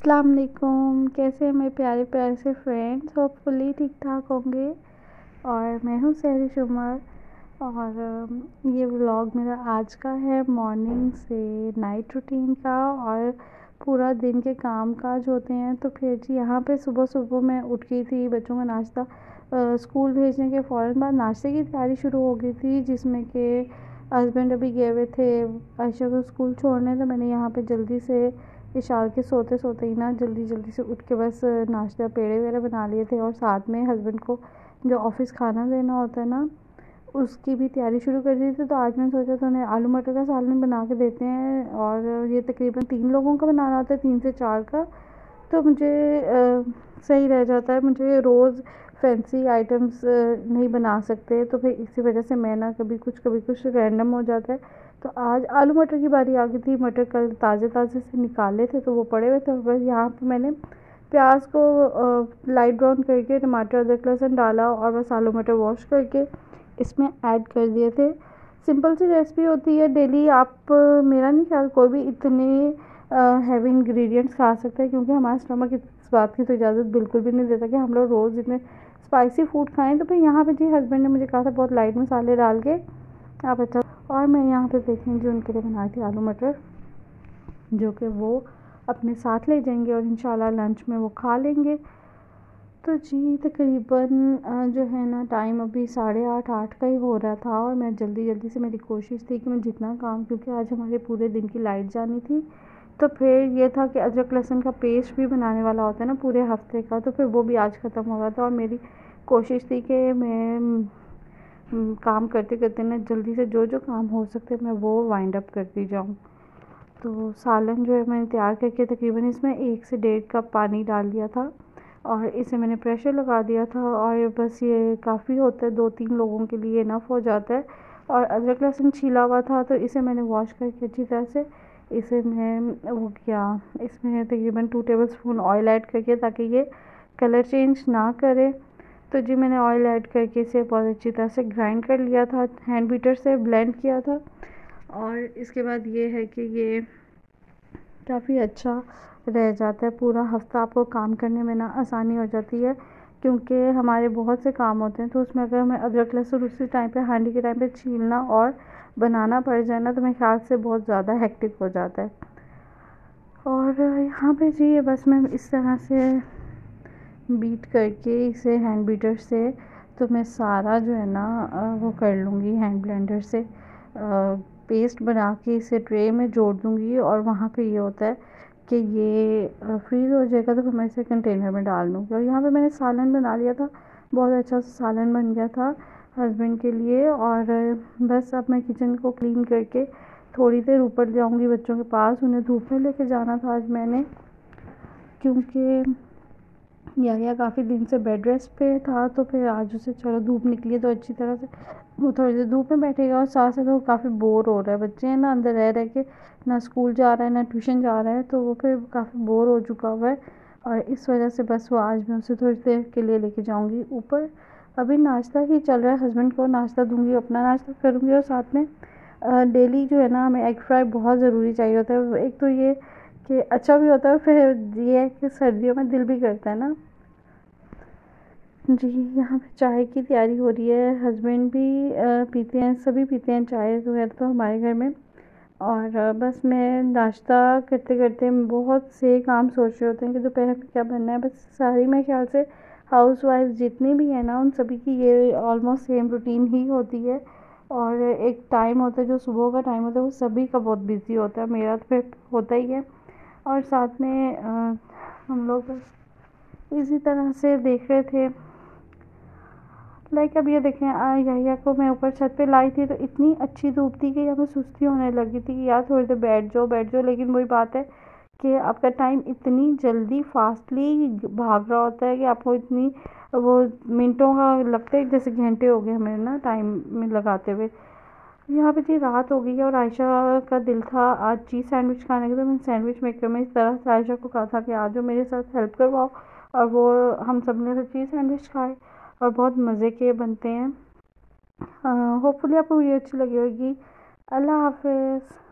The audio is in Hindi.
अस्सलाम वालेकुम। कैसे हैं मेरे प्यारे प्यारे से फ्रेंड्स? होपफुली ठीक ठाक होंगे। और मैं हूँ सहरिश उमर। और ये व्लॉग मेरा आज का है, मॉर्निंग से नाइट रूटीन का और पूरा दिन के काम काज होते हैं। तो फिर जी यहाँ पे सुबह सुबह मैं उठ गई थी। बच्चों का नाश्ता स्कूल भेजने के फ़ौरन बाद नाश्ते की तैयारी शुरू हो गई थी, जिसमें कि हस्बैंड अभी गए हुए थे आयशा को स्कूल छोड़ने। तो मैंने यहाँ पे जल्दी से इशाल के सोते सोते ही ना जल्दी से उठ के बस नाश्ता पेड़े वगैरह बना लिए थे, और साथ में हस्बैंड को जो ऑफ़िस खाना देना होता है ना, उसकी भी तैयारी शुरू कर दी थी। तो आज मैंने सोचा था उन्हें आलू मटर का सालन बना के देते हैं, और ये तकरीबन 3 लोगों का बनाना होता है, 3 से 4 का। तो मुझे सही रह जाता है, मुझे रोज़ फैंसी आइटम्स नहीं बना सकते। तो फिर इसी वजह से मैं ना कभी कुछ रैंडम हो जाता है। तो आज आलू मटर की बारी आ गई थी। मटर कल ताज़े ताज़े से निकाले थे तो वो पड़े हुए थे। बस यहाँ पे मैंने प्याज को लाइट ब्राउन करके टमाटर अदरक लहसुन डाला, और बस आलू मटर वॉश करके इसमें ऐड कर दिए थे। सिंपल सी रेसिपी होती है डेली। आप मेरा नहीं ख्याल कोई भी इतने हैवी इंग्रेडिएंट्स खा सकते हैं, क्योंकि हमारा स्टमक इस बात की तो इजाज़त बिल्कुल भी नहीं देता कि हम लोग रोज़ इतने स्पाइसी फूड खाएं। तो फिर यहाँ पे जी हस्बैंड ने मुझे कहा था बहुत लाइट मसाले डाल के आप अच्छा। और मैं यहाँ पे देखें जी उनके लिए बनाई थी आलू मटर, जो कि वो अपने साथ ले जाएंगे और इंशाल्लाह लंच में वो खा लेंगे। तो जी तकरीबन जो है ना टाइम अभी 8:30 का ही हो रहा था, और मैं जल्दी से मेरी कोशिश थी कि मैं जितना काम, क्योंकि आज हमारे पूरे दिन की लाइट जानी थी। तो फिर ये था कि अदरक लहसुन का पेस्ट भी बनाने वाला होता है ना पूरे हफ्ते का, तो फिर वो भी आज ख़त्म हो गया था। और मेरी कोशिश थी कि मैं काम करते करते ना जल्दी से जो काम हो सकते मैं वो वाइंड अप करती जाऊँ। तो सालन जो है मैंने तैयार करके तकरीबन इसमें 1 से 1.5 कप पानी डाल दिया था, और इसे मैंने प्रेशर लगा दिया था। और बस ये काफ़ी होता है, 2-3 लोगों के लिए इनफ हो जाता है। और अदरक लहसुन छीला हुआ था तो इसे मैंने वॉश करके अच्छी तरह से इसे मैं वो किया, इसमें तकरीबन 2 टेबलस्पून ऑयल ऐड करके, ताकि ये कलर चेंज ना करे। तो जी मैंने ऑयल ऐड करके इसे बहुत अच्छी तरह से ग्राइंड कर लिया था, हैंड बीटर से ब्लेंड किया था। और इसके बाद ये है कि ये काफ़ी अच्छा रह जाता है। पूरा हफ्ता आपको काम करने में ना आसानी हो जाती है, क्योंकि हमारे बहुत से काम होते हैं। तो उसमें अगर हमें अदरक लहसुन उसी टाइम पे हांडी के टाइम पे छीलना और बनाना पड़ जाए ना, तो मेरे ख्याल से बहुत ज़्यादा हेक्टिक हो जाता है। और यहाँ पे जी ये बस मैं इस तरह से बीट करके इसे हैंड बीटर से, तो मैं सारा जो है ना वो कर लूँगी हैंड ब्लेंडर से, पेस्ट बना के इसे ट्रे में जोड़ दूँगी। और वहाँ पे ये होता है कि ये फ्रीज़ हो जाएगा, तो फिर मैं इसे कंटेनर में डाल दूँगी। और यहाँ पे मैंने सालन बना लिया था, बहुत अच्छा सालन बन गया था हस्बैंड के लिए। और बस अब मैं किचन को क्लीन करके थोड़ी देर ऊपर जाऊँगी बच्चों के पास, उन्हें धूप में लेके जाना था आज मैंने, क्योंकि या काफ़ी दिन से बेड रेस्ट पे था। तो फिर आज उसे चलो धूप निकली तो अच्छी तरह से वो थोड़ी देर धूप में बैठेगा। और साथ साथ वो काफ़ी बोर हो रहा है, बच्चे हैं ना अंदर रह के, ना स्कूल जा रहा है ना ट्यूशन जा रहा है, तो वो फिर काफ़ी बोर हो चुका हुआ है। और इस वजह से बस वो आज मैं उसे थोड़ी देर के लिए लेके जाऊँगी ऊपर। अभी नाश्ता ही चल रहा है, हस्बैंड को नाश्ता दूँगी, अपना नाश्ता करूँगी। और साथ में डेली जो है ना हमें एग फ्राई बहुत ज़रूरी चाहिए होता है। एक तो ये कि अच्छा भी होता है, फिर ये है कि सर्दियों में दिल भी करता है ना। जी यहाँ पे चाय की तैयारी हो रही है, हस्बैंड भी पीते हैं, सभी पीते हैं चाय वगैरह तो हमारे घर में। और बस मैं नाश्ता करते करते बहुत से काम सोच रहे होते हैं कि दोपहर में क्या बनना है। बस सारी मेरे ख्याल से हाउस वाइफ जितनी भी है ना, उन सभी की ये ऑलमोस्ट सेम रूटीन ही होती है। और एक टाइम होता है जो सुबह का टाइम होता है, वो सभी का बहुत बिजी होता है, मेरा तो फिर होता ही है। और साथ में हम लोग बस इसी तरह से देख रहे थे। लाइक अब ये देखें, यहिया को मैं ऊपर छत पे लाई थी तो इतनी अच्छी धूप थी कि यहाँ पे सुस्ती होने लगी थी कि यार थोड़ी देर बैठ जाओ। लेकिन वही बात है कि आपका टाइम इतनी जल्दी फास्टली भाग रहा होता है कि आपको इतनी वो मिनटों का लगता है जैसे घंटे हो गए हमें ना टाइम में लगाते हुए। यहाँ पे जी रात हो गई है, और आयशा का दिल था आज चीज़ सैंडविच खाने का। तो मैं सैंडविच मेकर में इस तरह से आयशा को कहा था कि आज मेरे साथ हेल्प करवाओ, और वो हम सब ने फिर चीज़ सैंडविच खाए, और बहुत मज़े के बनते हैं। होपफुली आपको वीडियो अच्छी लगी होगी। अल्लाह हाफिज़।